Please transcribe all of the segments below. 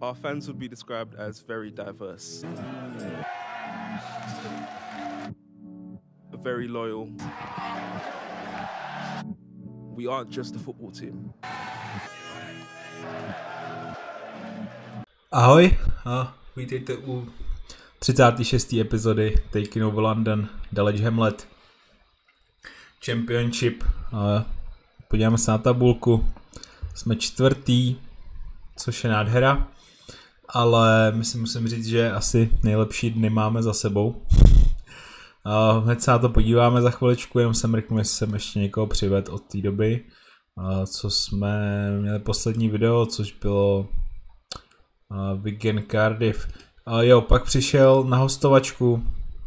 our fans would be described as very diverse, very loyal. We aren't just a football team. Ahoj a vítejte u 36. epizody Taking Over London, Dulwich Hamlet Championship. Podíváme se na tabulku. Jsme čtvrtý, což je nádhera, ale musím říct, že asi nejlepší dny máme za sebou. Hned se na to podíváme za chviličku, jenom se mrknu, jestli jsem ještě někoho přivedl od té doby, co jsme měli poslední video, což bylo Wigan Cardiff. Pak přišel na hostovačku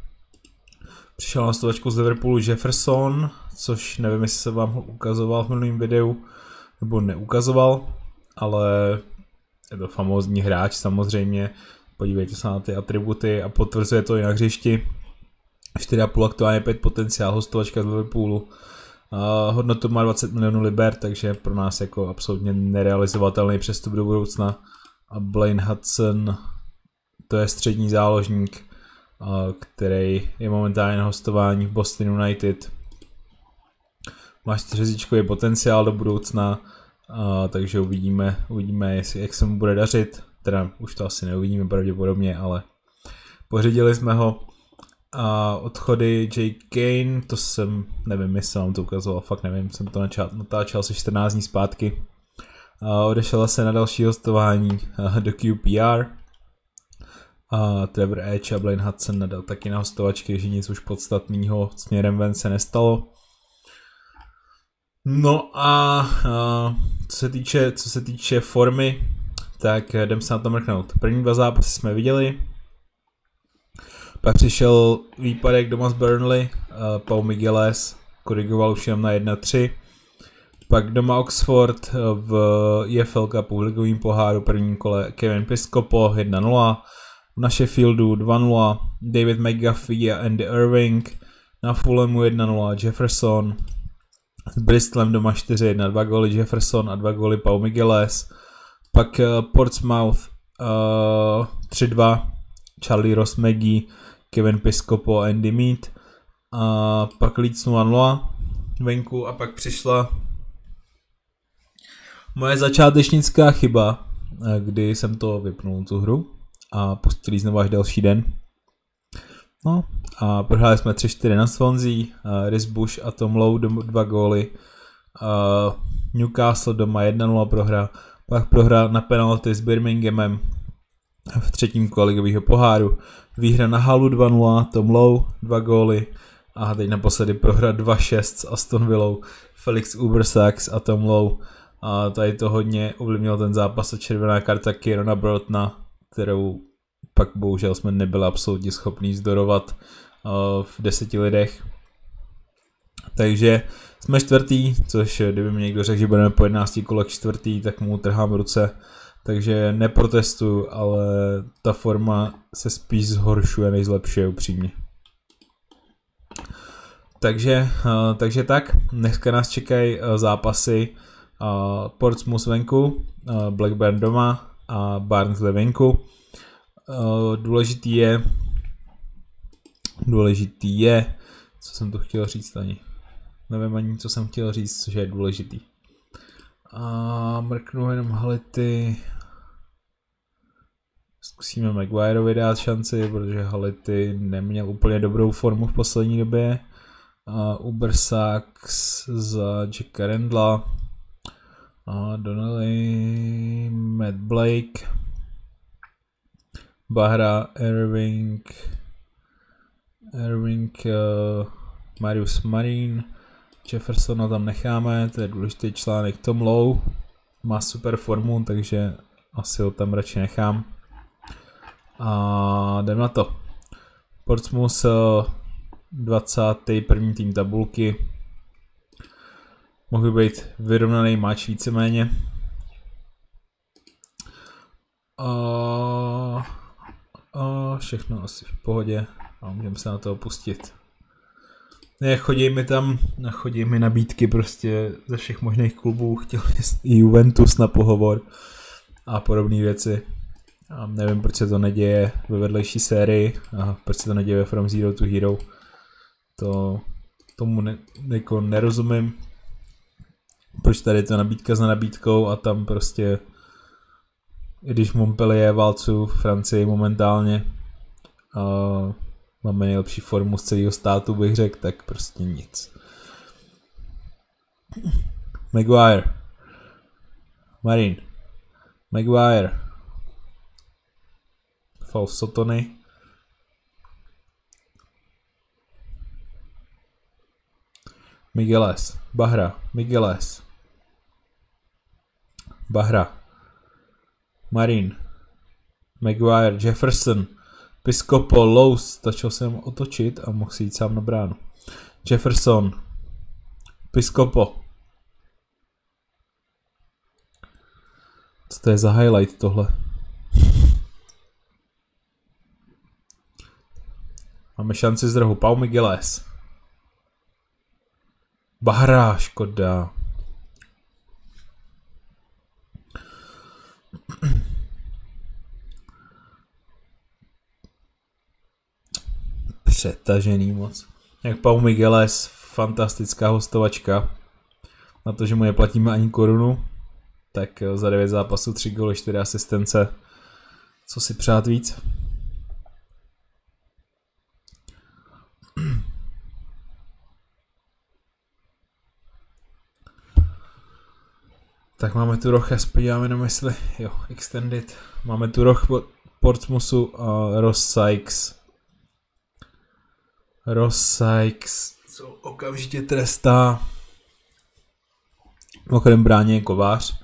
z Liverpoolu Jefferson, což nevím, jestli se vám ho ukazoval v minulém videu, nebo neukazoval, ale je to famózní hráč samozřejmě, podívejte se na ty atributy a potvrzuje to i na hřišti. 4,5 aktuálně 5 potenciál, hostovačka z Liverpoolu. Hodnotu má 20 milionů liber, takže pro nás jako absolutně nerealizovatelný přestup do budoucna. A Blaine Hudson, to je střední záložník, který je momentálně na hostování v Boston United. Má 4hvězdičkový potenciál do budoucna, takže uvidíme, jak se mu bude dařit. Teda už to asi neuvidíme pravděpodobně, ale pořídili jsme ho. Odchody Jake Kane, to jsem, nevím, jestli vám to ukazoval, fakt nevím, jsem to natáčel asi 14 dní zpátky. Odešel se na další hostování do QPR. Trevor Edge a Blaine Hudson nadal taky na hostovačky, že nic už podstatného směrem ven se nestalo. No a co se týče formy, tak jdem se na to mrknout. První 2 zápasy jsme viděli. Pak přišel výpadek doma z Burnley, Pau Migueles korigoval už jenom na 1-3. Pak doma Oxford v EFL Cupu v ligovém poháru prvním kole Kevin Piscopo 1-0. Na Sheffieldu 2-0 David McGuffey a Andy Irving. Na Fulhamu 1-0 Jefferson. S Bristolem doma 4-1, 2 góly Jefferson a 2 góly Pau Migueles. Pak Portsmouth 3-2 Charlie Ross Maggie, Kevin Piscopo a Andy Mead. A pak Leeds 0-0 venku a pak přišla moje začátečnická chyba, kdy jsem to vypnul tu hru a pustili znovu až další den. No a prohráli jsme 3-4 na Swansea, Rhys Bush a Tom Lowe 2 góly, Newcastle doma 1-0 prohra, pak prohra na penalty s Birminghamem v třetím kole ligového poháru, výhra na Hallu 2-0, Tom Lowe 2 góly a teď naposledy prohra 2-6 s Aston Villou, Felix Ubersax a Tom Lowe. A tady to hodně ovlivnilo ten zápas a červená karta Kierona Brotna, kterou pak bohužel jsme nebyli absolutně schopní vzdorovat v 10 lidech. Takže jsme čtvrtý, což kdyby mi někdo řekl, že budeme po 11 kolech čtvrtý, tak mu trhám ruce. Takže neprotestuju, ale ta forma se spíš zhoršuje, než zlepšuje upřímně. Takže tak, dneska nás čekají zápasy Portsmouth venku, Blackburn doma a Barnsley venku. Důležitý je, co jsem tu chtěl říct ani. Nevím ani, co jsem chtěl říct, že je důležitý. A mrknu jenom Hality. Zkusíme Maguireovi dát šanci, protože Hality neměl úplně dobrou formu v poslední době. Ubersax za Jacka Randla. Donnelly, Matt Blake, Bahra, Irving, Marius Marin, Jeffersona tam necháme, to je důležitý článek. Tom Lowe má super formu, takže asi ho tam radši nechám. A jdem na to. Portsmouth 21. tým tabulky. Mohl by být vyrovnaný match víceméně. Všechno asi v pohodě a můžeme se na to opustit. Chodí mi nabídky prostě ze všech možných klubů, chtěl i Juventus na pohovor a podobné věci. A nevím, proč se to neděje ve vedlejší sérii a proč se to neděje ve From Zero to Hero. Tomu nerozumím. Proč tady je to nabídka za nabídkou a tam prostě, i když Montpellier válcu v Francii momentálně máme nejlepší formu z celého státu, bych řekl, tak prostě nic. Maguire. Marin. Maguire. Foul Sotony. Migueles. Bahra. Migueles. Bahra. Marin. Maguire. Jefferson. Piscopo. Lowe. Stačil jsem otočit a mohl si jít sám na bránu. Jefferson. Piscopo. Co to je za highlight tohle? Máme šanci z rohu. Pau Migueles. Bahra, škoda. Přetažený moc. Jak Pau Migueles, fantastická hostovačka. Na to, že mu neplatíme ani korunu, tak za 9 zápasů 3 góly, 4 asistence. Co si přát víc? Tak máme tu roh, já se podíváme na mysli, jo, extended. Máme tu roh Portsmouthu a Ross Sykes. Ross Sykes, co okamžitě trestá. Mimochodem bráně je kovář.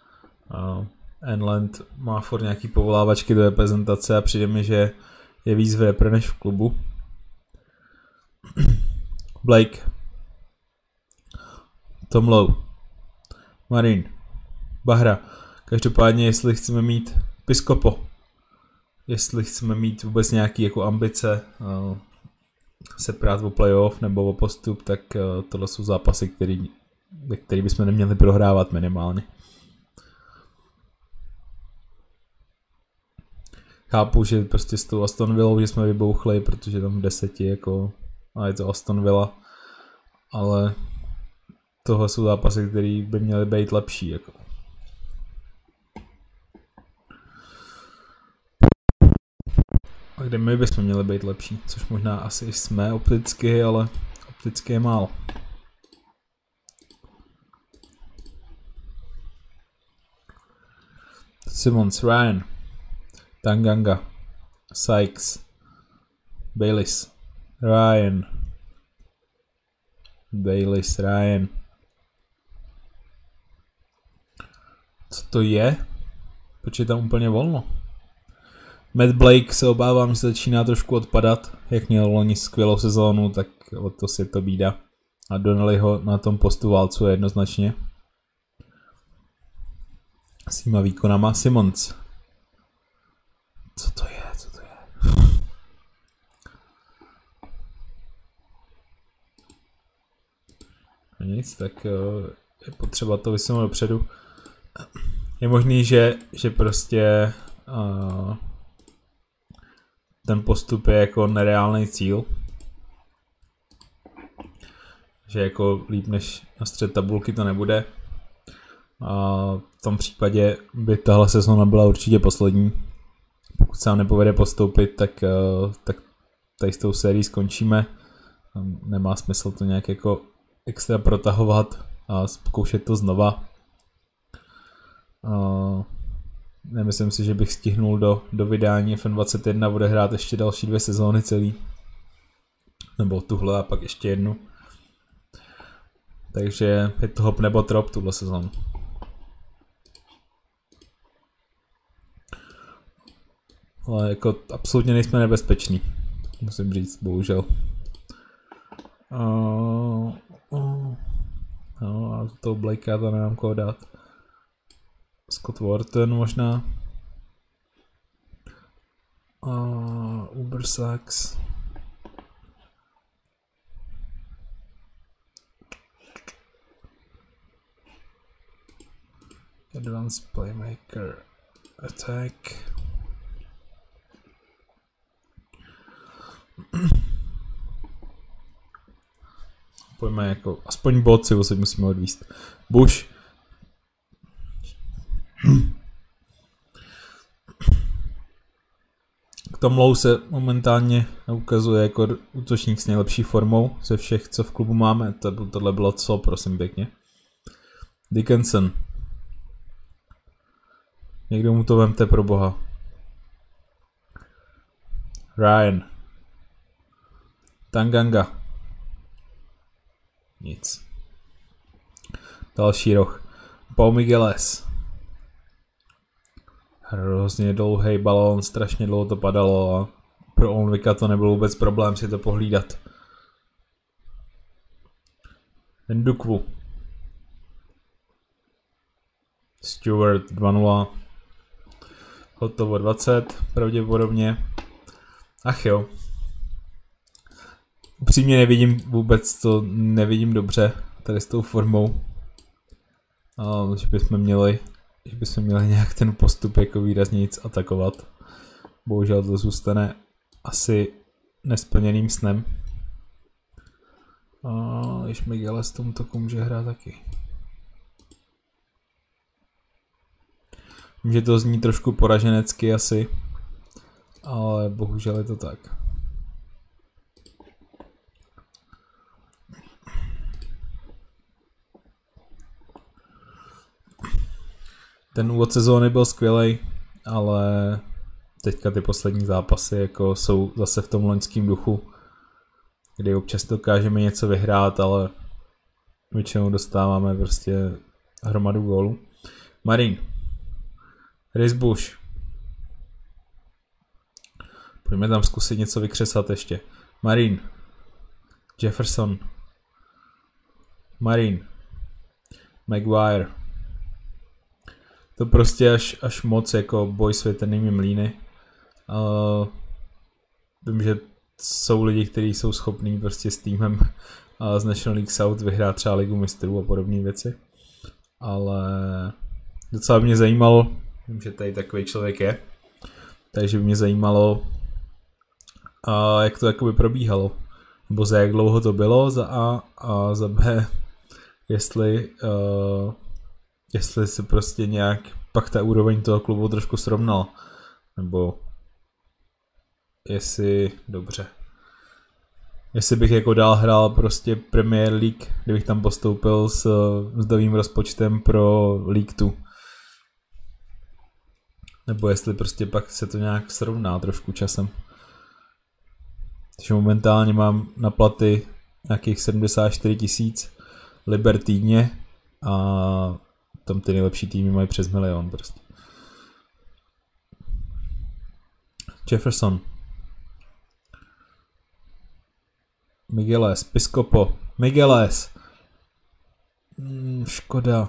Enland má furt nějaký povolávačky do reprezentace a přijde mi, že je víc v repre než v klubu. Blake. Tom Lowe. Marin. Bahra. Každopádně, jestli chceme mít Piscopo, jestli chceme mít vůbec nějaký jako ambice se prát o playoff nebo o postup, tak tohle jsou zápasy, který bychom neměli prohrávat minimálně. Chápu, že prostě s tou Aston Villou, že jsme vybouchli, protože tam v 10 jako, a je to Aston Villa, ale tohle jsou zápasy, které by měly být lepší. Jako. A kde my bychom měli být lepší, což možná asi jsme opticky, ale opticky je málo. Simons, Ryan, Tanganga, Sykes, Bayliss, Ryan, Bayliss, Ryan. Co to je? Proč je tam úplně volno? Matt Blake se obávám, že se začíná trošku odpadat. Jak měl loni skvělou sezónu, tak o to si to bídá. A Donnelly ho na tom postu válcuje jednoznačně. S týma výkonama. Simons. Co to je? Co to je? Nic, tak je potřeba to vysunout dopředu. Je možný, že prostě ten postup je jako nereálný cíl. Že jako líp než na střed tabulky to nebude. A v tom případě by tahle sezóna byla určitě poslední. Pokud se nám nepovede postoupit, tak tady s tou sérií skončíme. Nemá smysl to nějak jako extra protahovat a zkoušet to znova. Nemyslím si, že bych stihnul do vydání FN21 odehrát ještě další 2 sezóny celý. Nebo tuhle a pak ještě jednu. Takže je to hop nebo trop tuhle sezónu. Ale jako absolutně nejsme nebezpeční. Musím říct, bohužel. No a toho Blakea to nemám koho dát. Scott Wharton možná. Uber Sachs. Advanced Playmaker. Attack. Pojďme jako, aspoň bod si musíme odvíst. Bush. Tom Lowe se momentálně ukazuje jako útočník s nejlepší formou ze všech, co v klubu máme. Tohle bylo co, prosím pěkně. Dickinson. Někdo mu to vemte pro boha. Ryan. Tanganga. Nic. Další roh. Pau Migueles. Hrozně dlouhý balón, strašně dlouho to padalo a pro Olnvika to nebyl vůbec problém si to pohlídat. Ndukwu. Stewart 2-0. Hotovo 20, pravděpodobně. Ach jo. Upřímně nevidím vůbec to, nevidím dobře tady s tou formou. Že bychom měli nějak ten postup jako výrazně nic atakovat. Bohužel to zůstane asi nesplněným snem. Když Migueles tomu toku může hrát taky. Vím, že to zní trošku poraženecky asi, ale bohužel je to tak. Ten úvod sezóny byl skvělej, ale teďka ty poslední zápasy jako jsou zase v tom loňském duchu, kdy občas dokážeme něco vyhrát, ale většinou dostáváme prostě hromadu gólů. Marin. Rhys Bush. Pojďme tam zkusit něco vykřesat ještě. Marin. Jefferson. Marin. Maguire. To prostě až moc jako boj s větrnými mlýny. Vím, že jsou lidi, kteří jsou schopní prostě s týmem z National League South vyhrát třeba Ligu mistrů a podobné věci. Ale docela by mě zajímalo, vím, že tady takový člověk je, takže by mě zajímalo, jak to jakoby probíhalo. Nebo za jak dlouho to bylo, za A za B, jestli se prostě nějak pak ta úroveň toho klubu trošku srovnala. Nebo jestli dobře. Jestli bych jako dál hrál prostě Premier League, kdybych tam postoupil s mzdovým rozpočtem pro League 2. Nebo jestli prostě pak se to nějak srovná trošku časem. Takže momentálně mám na platy nějakých 74 000 liber týdně a tam ty nejlepší týmy mají přes 1 000 000 prostě. Jefferson. Migueles, Piscopo. Migueles. Škoda.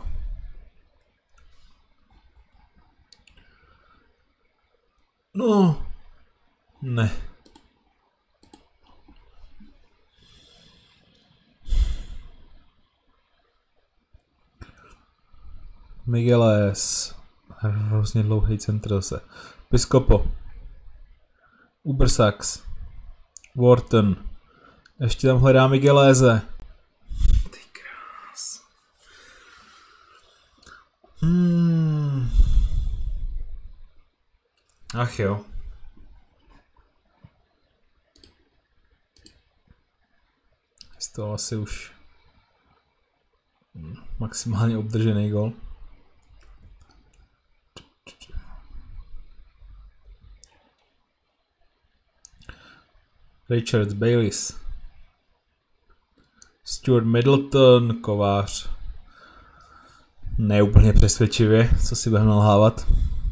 No. Ne. Migueles. Hrozně dlouhý centr zase. Piscopo. Ubersax. Wharton. Ještě tam hledá Migueleze. Ty krás. Ach jo. Z toho asi už maximálně obdržený gol. Richard Bayliss. Stuart Middleton, kovář. Ne úplně přesvědčivě, co si budeme nalhávat.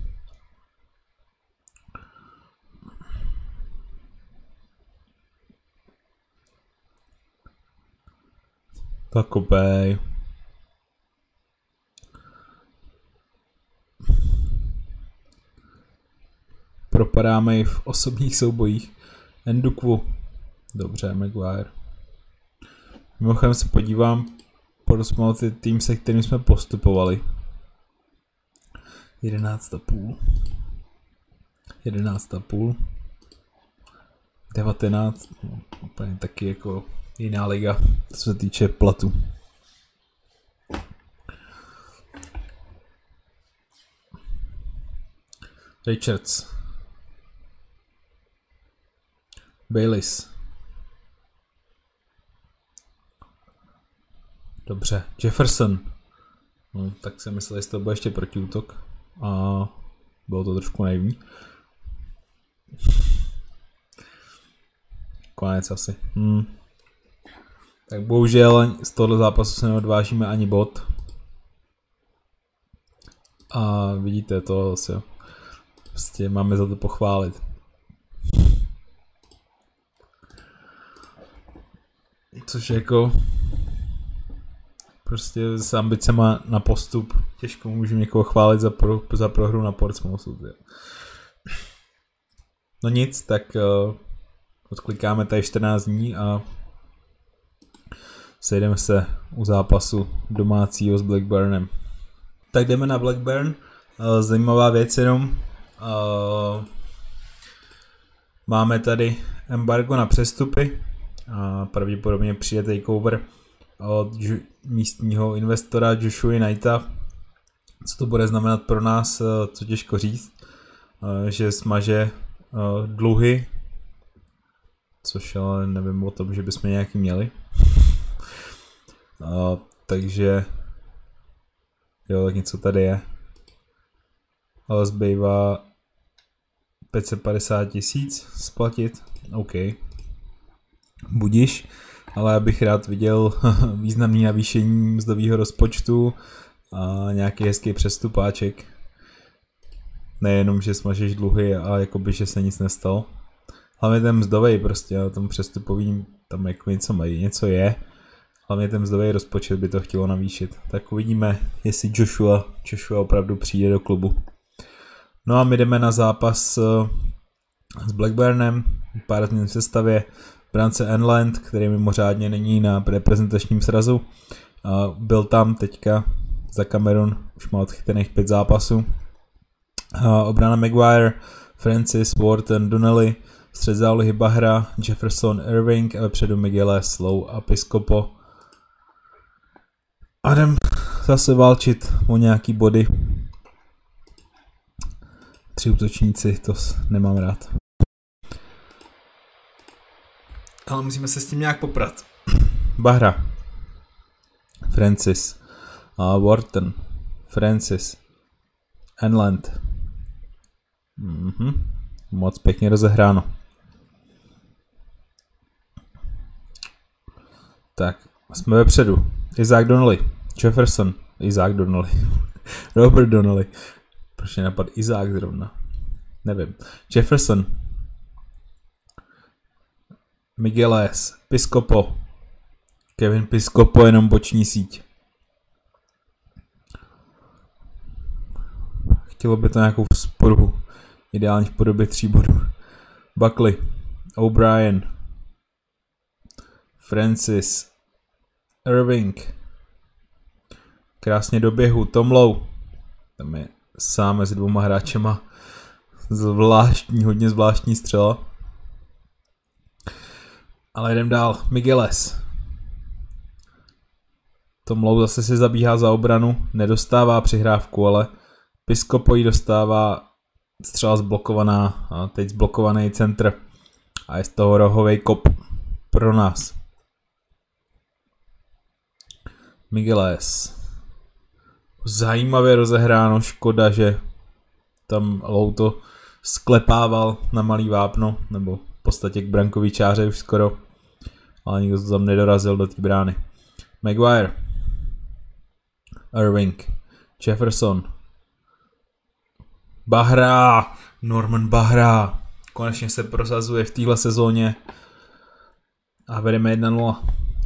Tak opět. Propadáme i v osobních soubojích. Ndukwu. Dobře, Maguire. Mimochodem se podívám, porozmal ty tým, se kterým jsme postupovali. 11,5. 19, no, úplně taky jako jiná liga, co se týče platu. Richards. Bayliss. Dobře, Jefferson. No, tak jsem myslel, jestli to bude ještě protiútok. A bylo to trošku naivní. Konec asi. Tak bohužel z tohoto zápasu se neodvážíme ani bod. A vidíte to asi. Prostě máme za to pochválit. Což jako prostě s ambicema na postup těžko můžu někoho chválit za prohru na Portsmouthu. No nic, tak odklikáme tady 14 dní a sejdeme se u zápasu domácího s Blackburnem. Tak jdeme na Blackburn. Zajímavá věc jenom. Máme tady embargo na přestupy. A pravděpodobně přijde takeover od místního investora Joshua Knighta. Co to bude znamenat pro nás, co těžko říct, že smaže dluhy, což ale nevím o tom, že bychom nějaký měli. Takže jo, tak něco tady je. Ale zbývá 550 000 splatit, OK. Budiš, ale já bych rád viděl významný navýšení mzdového rozpočtu a nějaký hezký přestupáček. Nejenom, že smažeš dluhy a jakoby, že se nic nestalo. Hlavně ten mzdovej prostě, ale tom přestupovým tam jako něco je. Hlavně ten mzdový rozpočet by to chtělo navýšit. Tak uvidíme, jestli Joshua opravdu přijde do klubu. No a my jdeme na zápas s Blackburnem, pár změn v sestavě. Brance Enland, který mimořádně není na reprezentačním srazu. Byl tam teďka za Cameron, už má odchytených 5 zápasů. Obrana Maguire, Francis, Wharton, Donnelly, střed zálohy Bahra, Jefferson, Irving a vepředu Miguel, Slow a Piscopo. A jdem zase válčit o nějaký body. 3 útočníci, to nemám rád. Ale musíme se s tím nějak poprat. Bahra, Francis, Wharton, Francis, Enland. Moc pěkně rozehráno. Tak, jsme vepředu. Isaac Donnelly, Jefferson, Isaac Donnelly, Robert Donnelly. Proč mě napadl Isaac zrovna? Nevím. Jefferson, Migueles, Piscopo, Kevin Piscopo, jenom boční síť. Chtělo by to nějakou sporu, ideálně v podobě 3 bodů. Buckley, O'Brien, Francis, Irving, krásně do běhu, Tom Lowe, tam je sám mezi 2 hráčema, hodně zvláštní střela. Ale jdem dál, Migueles. Tom Lowe zase si zabíhá za obranu, nedostává přihrávku, ale Piscopo jí dostává, střela zblokovaná a teď zblokovaný centr a je z toho rohovej kop pro nás. Migueles. Zajímavě rozehráno, škoda, že tam Lowe to sklepával na malý vápno, nebo v podstatě k brankový čáře už skoro, ale nikdo to tam nedorazil do té brány. Maguire, Irving, Jefferson, Bahra, Norman Bahra, konečně se prosazuje v téhle sezóně a vedeme 1-0.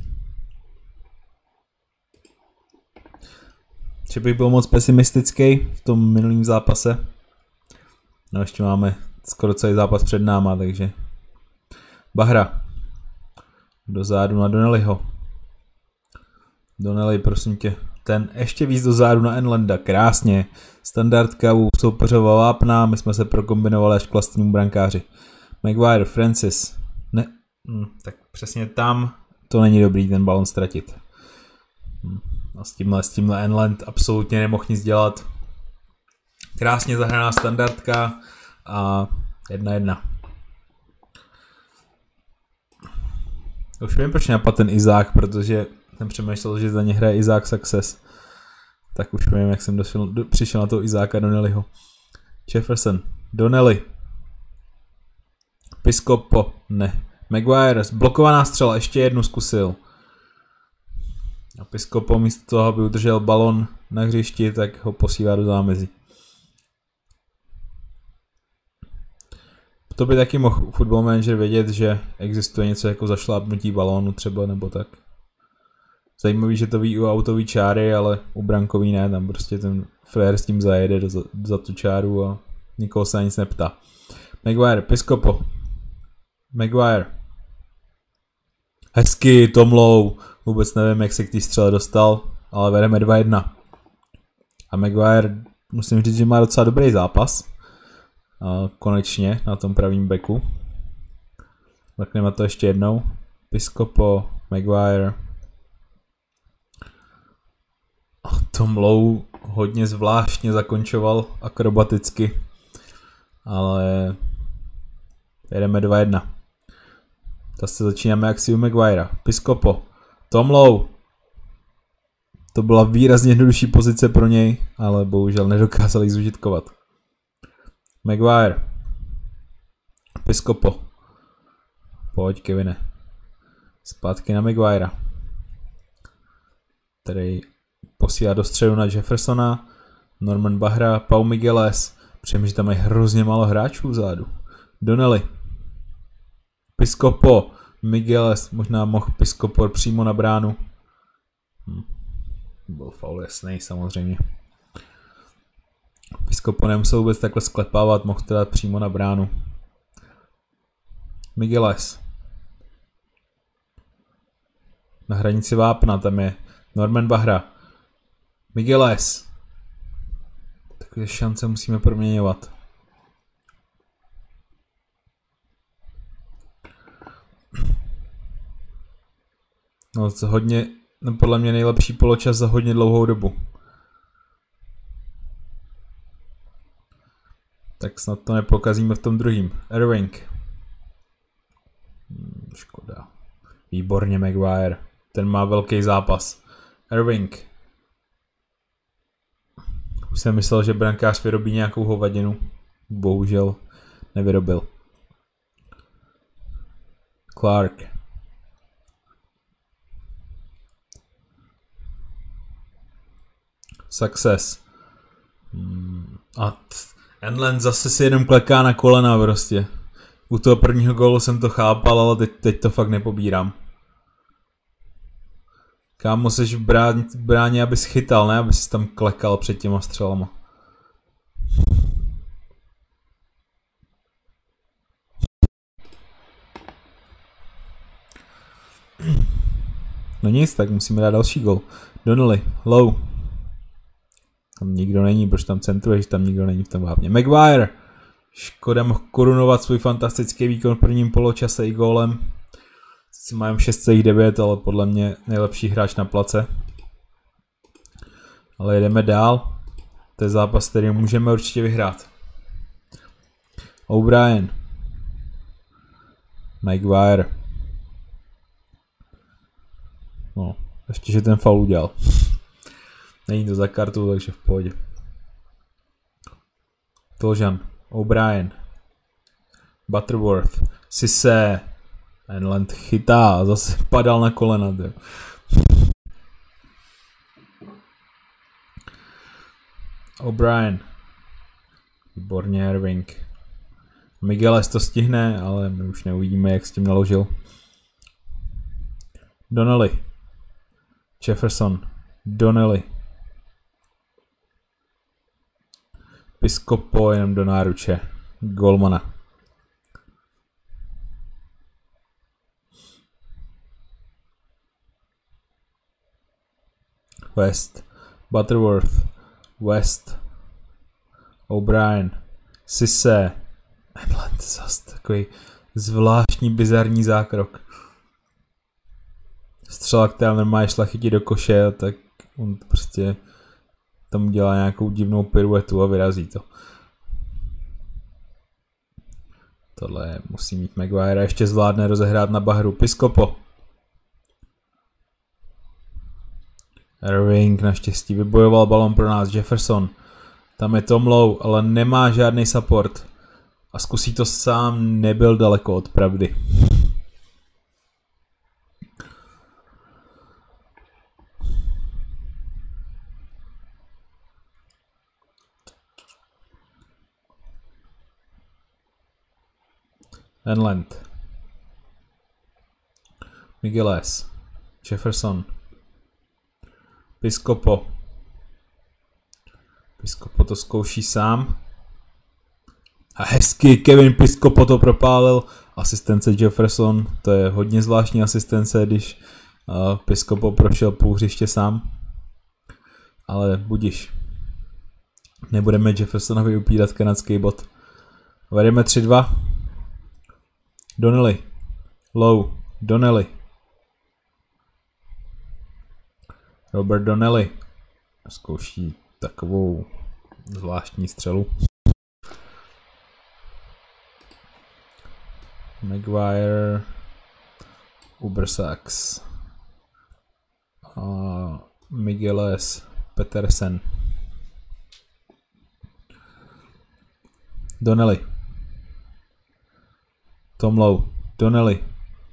Že bych byl moc pesimistický v tom minulém zápase. No ještě máme skoro celý zápas před náma, takže Bahra dozadu na Donnellyho. Donnelly, prosím tě, ten ještě víc dozadu na Enlanda, krásně. Standardka u soupeřova vápna, my jsme se prokombinovali až k vlastnímu brankáři. Maguire, Francis, Ne, tak přesně tam to není dobrý ten balon ztratit. A s tímhle Enland absolutně nemohl nic dělat. Krásně zahraná standardka a 1-1. Už vím, proč napadl ten Izák, protože jsem přemýšlel, že za ně hraje Izák Success. Tak už vím, jak jsem přišel na toho Izáka Donnellyho. Jefferson, Donnelly. Piscopo, ne. Maguire, blokovaná střela, ještě jednu zkusil. A Piscopo místo toho, aby udržel balon na hřišti, tak ho posílá do zámezí. To by taky mohl Football Manager vědět, že existuje něco jako zašlápnutí balónu třeba, nebo tak. Zajímavý, že to ví u autový čáry, ale u brankový ne, tam prostě ten frér s tím zajede za tu čáru a nikoho se na nic neptá. Maguire, Piscopo. Maguire. Hezky, Tom Lowe. Vůbec nevím, jak se k té střele dostal, ale vedeme 2-1. A Maguire, musím říct, že má docela dobrý zápas. A konečně na tom pravým backu. Mrkneme to ještě jednou. Piscopo, Maguire. A Tom Lowe hodně zvláštně zakončoval akrobaticky. Ale jedeme 2-1. Zase začínáme akci u Maguirea. Piscopo. Tom Lowe. To byla výrazně jednodušší pozice pro něj, ale bohužel nedokázal ji zužitkovat. Maguire. Piscopo. Pojď, Kevine. Zpátky na Maguirea. Který posílá do středu na Jeffersona. Norman Bahra, Pau Migueles. Přijím, že tam mají hrozně málo hráčů vzadu. Donnelly. Piscopo. Migueles. Možná mohl Piscopo přímo na bránu. Byl faul jasný samozřejmě. Piscopo nemusel vůbec takhle sklepávat, mohl to dát přímo na bránu. Migueles. Na hranici vápna tam je Norman Bahra. Migueles. Takové šance musíme proměňovat. No to hodně, no podle mě nejlepší poločas za hodně dlouhou dobu. Tak snad to nepokazíme v tom druhým. Irving. Škoda. Výborně Maguire. Ten má velký zápas. Irving. Už jsem myslel, že brankář vyrobí nějakou hovadinu. Bohužel nevyrobil. Clark. Success. A Enland zase si jenom kleká na kolena prostě. U toho prvního gólu jsem to chápal, ale teď to fakt nepobírám. Kámo, seš v bráně, abys chytal, ne abys tam klekal před těma střelama. No nic, tak musíme dát další gól. Donnelly, Lowe. Tam nikdo není, proč tam centruješ, tam nikdo není v tom vápně. Maguire! Škoda mohl korunovat svůj fantastický výkon v prvním poločase i gólem. Sice mají 6,9, ale podle mě nejlepší hráč na place. Ale jedeme dál. To je zápas, který můžeme určitě vyhrát. O'Brien. Maguire. No, ještě že ten faul udělal. Není to za kartu, takže v pohodě. Toljan. O'Brien. Butterworth. Cissé. Enland chytá a zase padal na kolena. O'Brien. Výborně Irving. Migueles to stihne, ale my už neuvidíme, jak s tím naložil. Donnelly. Jefferson. Donnelly. Piscopo jenom do náruče golmana. West. Butterworth. West. O'Brien. Cissé. Enland zase takový zvláštní strašný bizarní zákrok. Střela, která normálně šla chytit do koše, tak on prostě tam dělá nějakou divnou piruetu a vyrazí to. Tohle musí mít Maguire, ještě zvládne rozehrát na bahru. Piscopo. Irving naštěstí vybojoval balon pro nás. Jefferson. Tam je Tom Lowe, ale nemá žádný support. A zkusí to sám, nebyl daleko od pravdy. Enland. Migueles. Jefferson. Piscopo. Piscopo to zkouší sám. A hezky Kevin Piscopo to propálil. Asistence Jefferson. To je hodně zvláštní asistence, když Piscopo prošel půl hřiště sám. Ale budiš. Nebudeme Jeffersonovi upírat kanadský bod. Vedeme 3-2. Donnelly. Lowe. Donnelly. Robert Donnelly. Zkouší takovou zvláštní střelu. Maguire. Ubersax. Migueles. Petersen. Donnelly. Tom Lowe. Donnelly.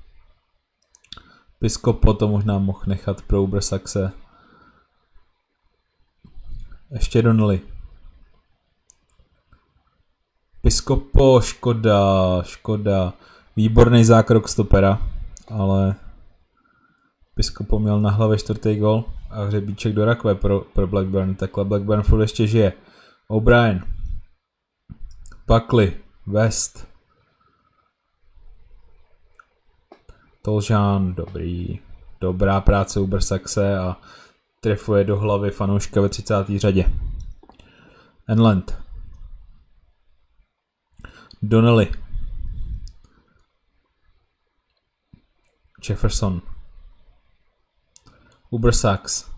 Piscopo to možná mohl nechat pro Ubersaxe. Ještě Donnelly. Piscopo, škoda. Výborný zákrok stopera, ale Piscopo měl na hlavě 4. gól a hřebíček do rakve pro Blackburn. Takhle Blackburn furt ještě žije. O'Brien. Buckley. West. Tolžán, dobrá práce Ubersaxe a trefuje do hlavy fanouška ve 30. řadě. Enland. Donnelly. Jefferson. Ubersax.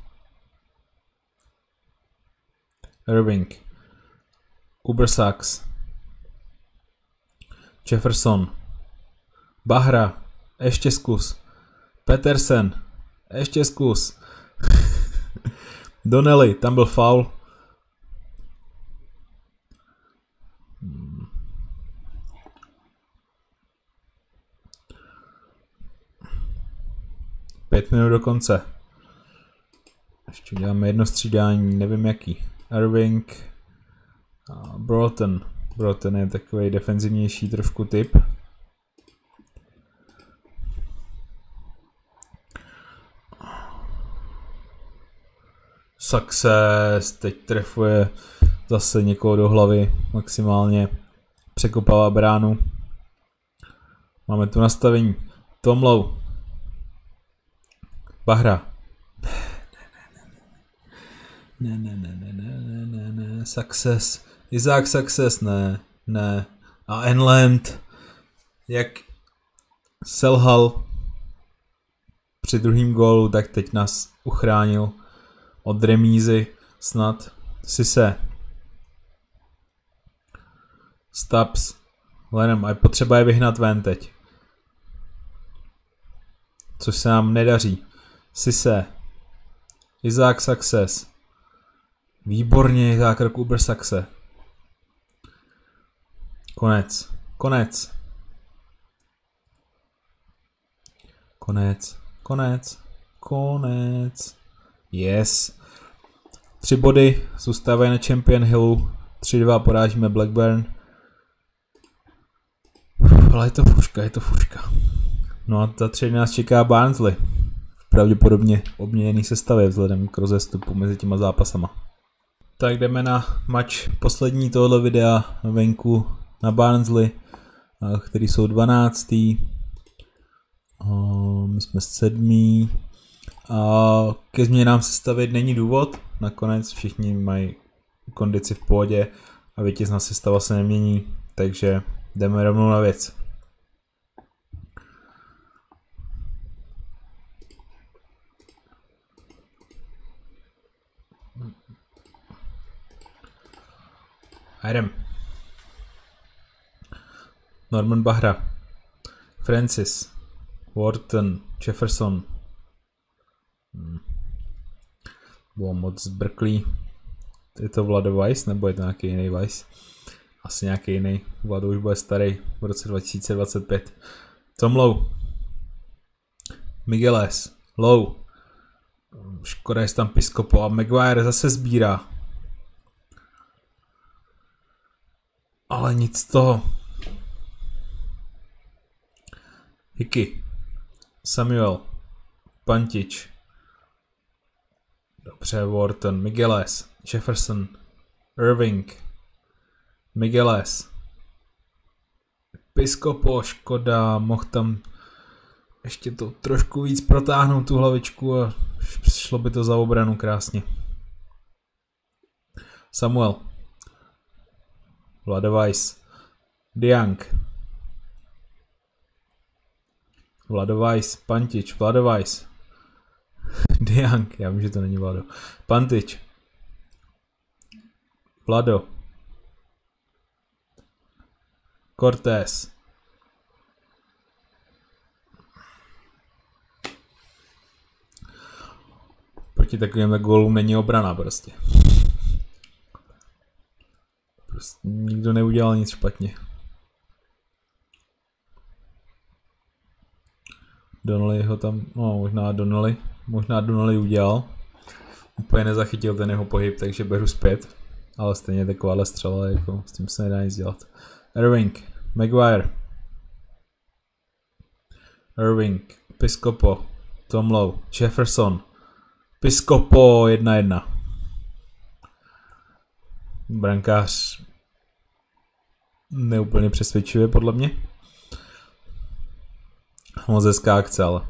Irving. Ubersax. Jefferson. Bahra. Ještě zkus. Petersen. Ještě zkus. Donnelly, tam byl faul. Pět minut do konce. Ještě děláme jedno střídání, nevím jaký. Irving. Broughton. Broughton je takový defenzivnější trošku typ. Success, teď trefuje zase někoho do hlavy maximálně, překopává bránu. Máme tu nastavení. Tom Lowe. Bahra. Ne. Success. Isaac Success, ne. A Enland, jak selhal při druhém gólu, tak teď nás uchránil od remízy snad. Sise. Stubbs. Lenham. A potřeba je vyhnat ven teď. Což se nám nedaří. Sise. Isaac Success. Výborně zákrok Ubersaxe. Konec. Yes. 3 body zůstávají na Champion Hillu. 3-2 porážíme Blackburn. Ale je to fuška. No a za 3 nás čeká Barnsley. Pravděpodobně obměněný sestavě vzhledem k rozestupu mezi těma zápasama. Tak jdeme na match poslední tohoto videa venku na Barnsley, který jsou 12. My jsme 7. A ke změnám sestavy není důvod, nakonec všichni mají kondici v pohodě a vítězná sestava se nemění, takže jdeme rovnou na věc. Jdem. Norman Bahra. Francis. Wharton. Jefferson. Bylo moc zbrklý. Je to Vlado Weiss, nebo je to nějaký jiný Weiss? Asi nějaký jiný. Vlado už bude starý v roce 2025. Tom Lowe. Migueles. Lowe. Škoda, je tam Piscopo a Maguire zase sbírá. Ale nic z toho. Hickey. Samuel. Pantič. Dobře, Wharton. Migueles. Jefferson. Irving. Migueles. Piscopo, škoda, mohl tam ještě to trošku víc protáhnout tu hlavičku a šlo by to za obranu krásně. Samuel. Vlado Weiss. Diang. Vlado Weiss. Pantič. Vlado Weiss. Diang. Já vím, že to není Vlado. Pantič. Vlado. Cortés. Proti takovým gólům není obrana prostě. Nikdo neudělal nic špatně. Donnelly ho tam, no možná Donnelly udělal. Úplně nezachytil ten jeho pohyb, takže beru zpět. Ale stejně takováhle střela, jako s tím se nedá nic dělat. Irving, Maguire. Irving, Piscopo, Tom Lowe, Jefferson. Piscopo 1-1. Brankář neúplně přesvědčivě podle mě. Moc hezká akce, ale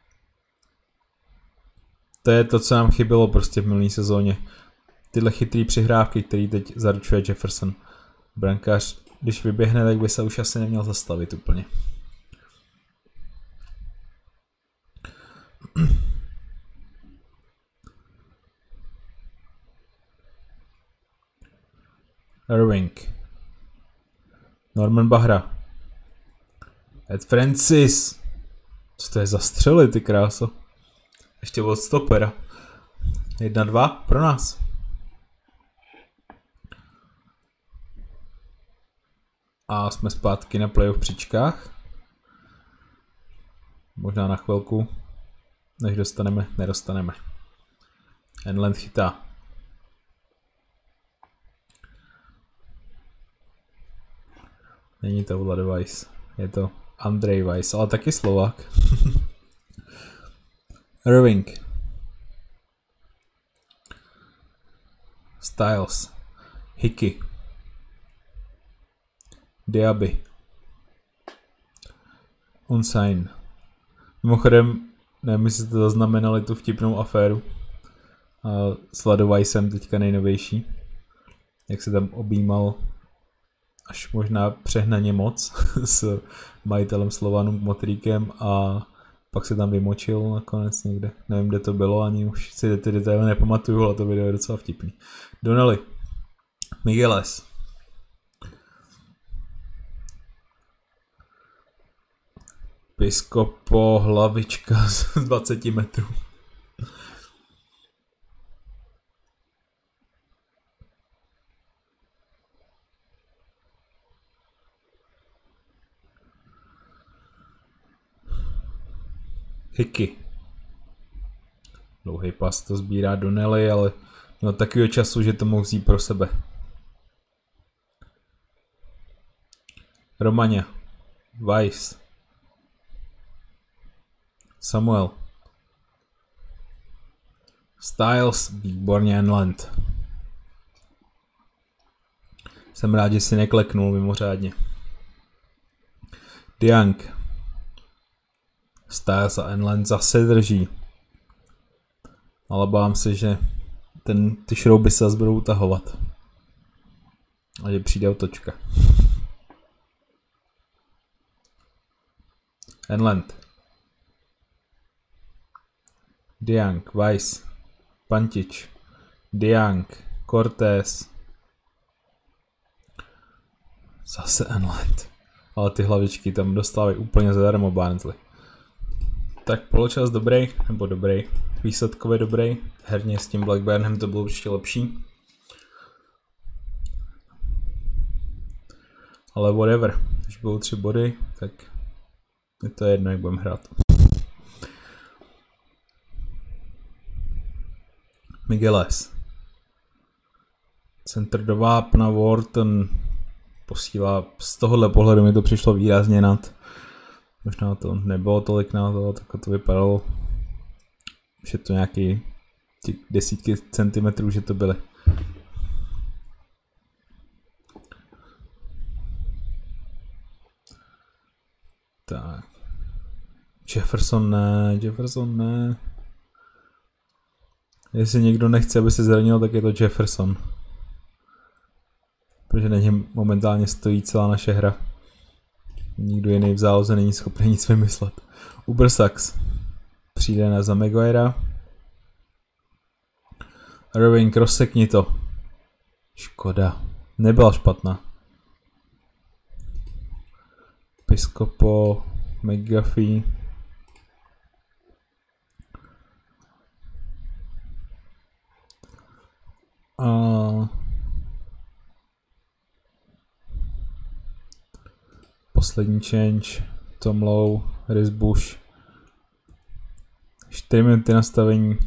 to je to, co nám chybělo prostě v minulý sezóně. Tyhle chytrý přihrávky, který teď zaručuje Jefferson. Brankář, když vyběhne, tak by se už asi neměl zastavit úplně. Irving. Norman Bahra. Ed Francis. Co to je za střely, ty kráso? Ještě od stopera. 1-2 pro nás. A jsme zpátky na playoff příčkách. Možná na chvilku, než nedostaneme. Enland chytá. Není to Vlado Weiss, je to Andrej Weiss, ale taky Slovák. Irving. Styles. Hickey. Diaby. Unsign. Mimochodem, nevím, jestli jste zaznamenali tu vtipnou aféru s Vlado Weissem, teďka nejnovější. Jak se tam objímal až možná přehnaně moc s majitelem Slovanů Motríkem a pak se tam vymočil nakonec někde. Nevím, kde to bylo, ani už si ty detaily nepamatuju, ale to video je docela vtipný. Donnelly. Migueles. Piscopo, hlavička z 20 metrů. Hickey. Dlouhý pas to sbírá Donnelly, ale měl takového času, že to mohl vzít pro sebe. Romaňa. Weiss. Samuel. Styles. Výborně Enland. Jsem rád, že si nekleknul mimořádně. Diang. Styles a Enland zase drží. Ale bám se, že ty šrouby se zase budou utahovat. A že přijde otočka. Enland. Diang, Weiss, Pantič, Diang, Cortés, Zase Enland. Ale ty hlavičky tam dostávají úplně zadarmo Barnsley. Tak poločas dobrý, nebo dobrý. Výsledkově dobrý. Herně s tím Blackburnem to bylo určitě lepší. Ale whatever. Když budou 3 body, tak je to jedno, jak budeme hrát. Migueles. Centr do vápna Wharton posílá, z tohohle pohledu mi to přišlo výrazně nad. Možná to nebylo tolik na to, tak to vypadalo, že to nějaký desítky centimetrů, že to byly. Tak. Jefferson ne. Jestli někdo nechce, aby se zranil, tak je to Jefferson. Protože na něm momentálně stojí celá naše hra. Nikdo jiný v záloze není schopný nic vymyslet. Ubersax přijde na za Maguirea. Irving, rozsekni to. Škoda. Nebyla špatná. Piscopo, McGuffey. Poslední change, Tom Lowe, Rhys Bush. 4 minuty nastavení.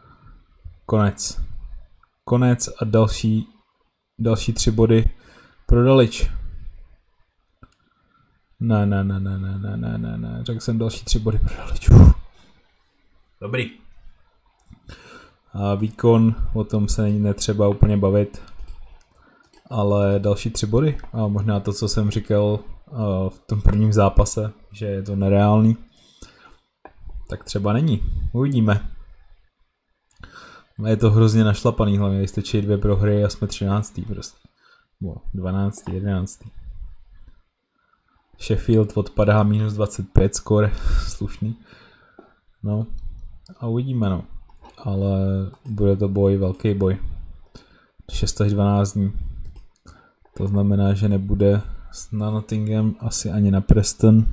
Konec a další 3 body pro Dalic. Ne. Řekl jsem další 3 body pro Dalic. Dobrý. A výkon, o tom se netřeba úplně bavit. Ale další 3 body. A možná to, co jsem říkal v tom prvním zápase, že je to nereálný, tak třeba není. Uvidíme. Je to hrozně našlapaný, hlavně stačí 2 prohry a jsme 13. prostě. 12. 11. Sheffield odpadá minus 25 skóre, slušný. No a uvidíme, no. Ale bude to boj, velký boj. 6 až 12 dní. To znamená, že nebude na Nottingham, asi ani na Preston.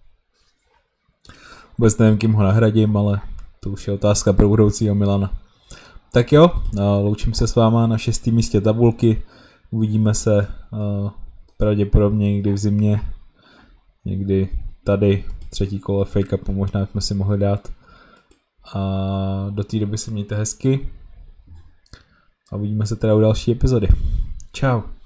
Vůbec nevím, kým ho nahradím, ale to už je otázka pro budoucího Milana. Tak jo, loučím se s váma na 6. místě tabulky. Uvidíme se pravděpodobně někdy v zimě. Někdy tady, 3. kolo FA Cupu možná jsme si mohli dát. A do té doby se mějte hezky. A uvidíme se teda u další epizody. Čau.